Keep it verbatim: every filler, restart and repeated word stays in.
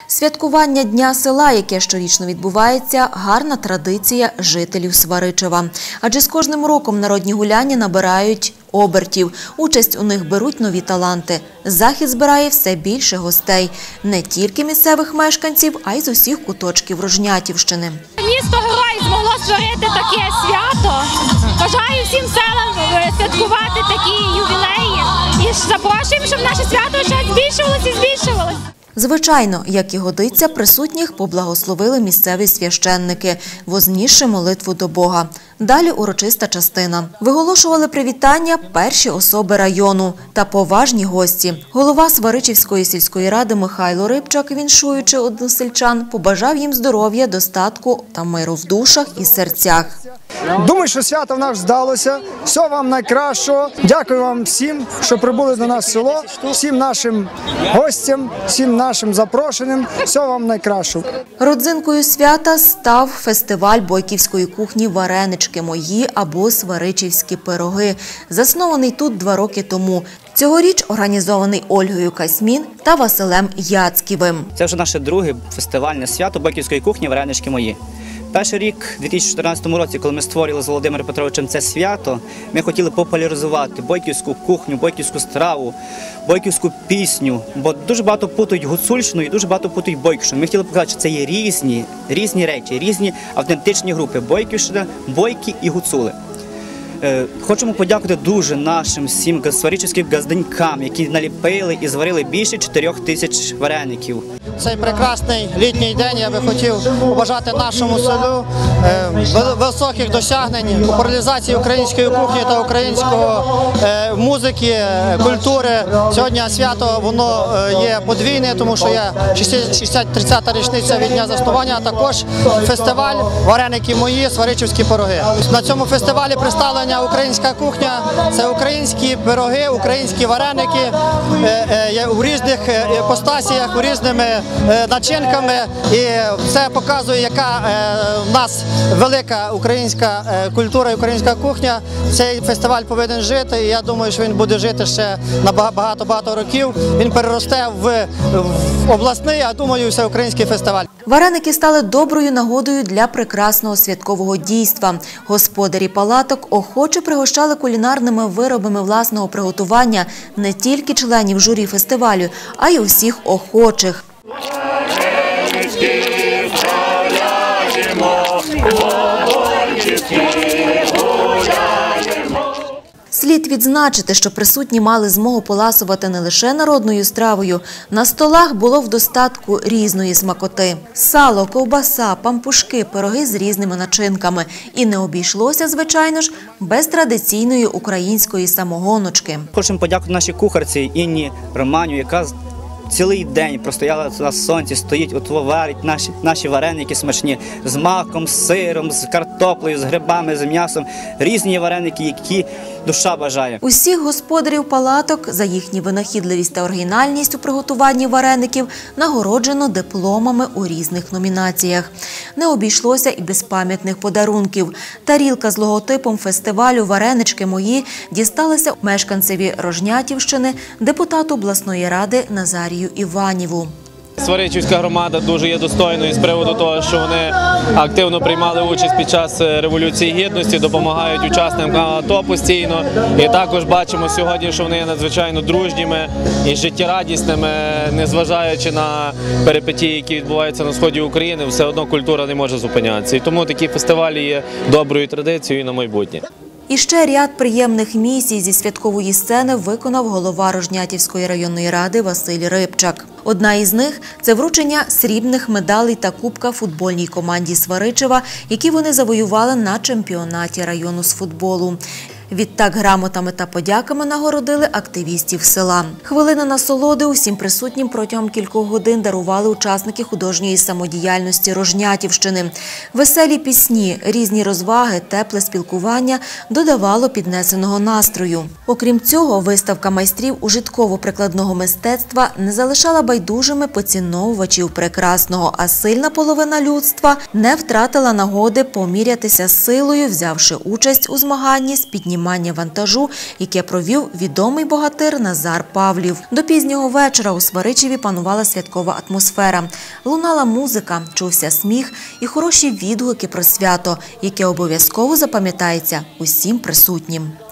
Святкування Дня села, яке щорічно відбувається, гарна традиція жителів Сваричева. Адже з кожним роком народні гуляння набирають обертів. Участь у них беруть нові таланти. Захід збирає все більше гостей. Не тільки місцевих мешканців, а й з усіх куточків Рожнятівщини. Місто Герой змогло створити таке свято. Бажаю всім селам святкувати такі ювілеї. І запрошуємо, щоб наше свято ще збільшувалося і збільшувалося. Звичайно, як і годиться, присутніх поблагословили місцеві священники, вознісши молитву до Бога. Далі урочиста частина. Виголошували привітання перші особи району та поважні гості. Голова Сваричівської сільської ради Михайло Рибчак, віншуючи односельчан, побажав їм здоров'я, достатку та миру в душах і серцях. Думаю, що свято в нас вдалося. Всього вам найкращого. Дякую вам всім, що прибули до нас в село, всім нашим гостям, всім нашим запрошеним. Всього вам найкращого. Родзинкою свята став фестиваль бойківської кухні «Варенички мої» або «Сваричівські пироги», заснований тут два роки тому. Цьогоріч організований Ольгою Касьмін та Василем Яцьківим. Це вже наше друге фестивальне свято бойківської кухні «Варенички мої». Перший рік, у дві тисячі чотирнадцятому році, коли ми створили з Володимиром Петровичем це свято, ми хотіли популяризувати бойківську кухню, бойківську страву, бойківську пісню, бо дуже багато путають гуцульщину і дуже багато путають бойківщину. Ми хотіли показати, що це є різні, різні речі, різні автентичні групи – бойківщина, бойки і гуцули. Хочемо подякувати дуже нашим всім сваричівським газденькам, які наліпили і зварили більше чотирьох тисяч вареників. Цей прекрасний літній день я би хотів побажати нашому селу високих досягнень, популяризації української кухні та української музики, культури. Сьогодні свято воно є подвійне, тому що є шістдесят тридцята річниця від дня заснування, а також фестиваль «Вареники мої», «Сваричівські пироги». На цьому фестивалі представлення українська кухня, це українські пироги, українські вареники у різних іпостасіях, у різними начинками. І це показує, яка в нас велика українська культура і українська кухня. Цей фестиваль повинен жити, і я думаю, що він буде жити ще на багато-багато років. Він переросте в обласний, а думаю, всеукраїнський фестиваль. Вареники стали доброю нагодою для прекрасного святкового дійства. Господарі палаток охоче пригощали кулінарними виробами власного приготування не тільки членів журі фестивалю, а й усіх охочих. Слід відзначити, що присутні мали змогу поласувати не лише народною стравою. На столах було в достатку різної смакоти. Сало, ковбаса, пампушки, пироги з різними начинками. І не обійшлося, звичайно ж, без традиційної української самогоночки. Хочемо подякувати нашій кухарці Інні Романю, яка цілий день простояла на сонці, стоїть, от варить наші, наші вареники смачні з маком, з сиром, з картоплею, з грибами, з м'ясом. Різні вареники, які душа бажає. Усіх господарів палаток за їхню винахідливість та оригінальність у приготуванні вареників нагороджено дипломами у різних номінаціях. Не обійшлося і без пам'ятних подарунків. Тарілка з логотипом фестивалю «Варенички мої» дісталася мешканцеві Рожнятівщини, депутату обласної ради Назарію Іваніву. Сваричівська громада дуже є достойною з приводу того, що вони активно приймали участь під час Революції Гідності, допомагають учасникам АТО постійно. І також бачимо сьогодні, що вони є надзвичайно дружніми і життєрадісними, незважаючи на перипетії, які відбуваються на сході України, все одно культура не може зупинятися. І тому такі фестивалі є доброю традицією на майбутнє. І ще ряд приємних місій зі святкової сцени виконав голова Рожнятівської районної ради Василь Рибчак. Одна із них – це вручення срібних медалей та кубка футбольній команді Сваричева, які вони завоювали на чемпіонаті району з футболу. Відтак грамотами та подяками нагородили активістів села. Хвилини насолоди усім присутнім протягом кількох годин дарували учасники художньої самодіяльності Рожнятівщини. Веселі пісні, різні розваги, тепле спілкування додавало піднесеного настрою. Окрім цього, виставка майстрів ужитково-прикладного мистецтва не залишала байдужими поціновувачів прекрасного, а сильна половина людства не втратила нагоди помірятися силою, взявши участь у змаганні з підняття піднімання вантажу, яке провів відомий богатир Назар Павлів. До пізнього вечора у Сваричеві панувала святкова атмосфера. Лунала музика, чувся сміх і хороші відгуки про свято, яке обов'язково запам'ятається усім присутнім.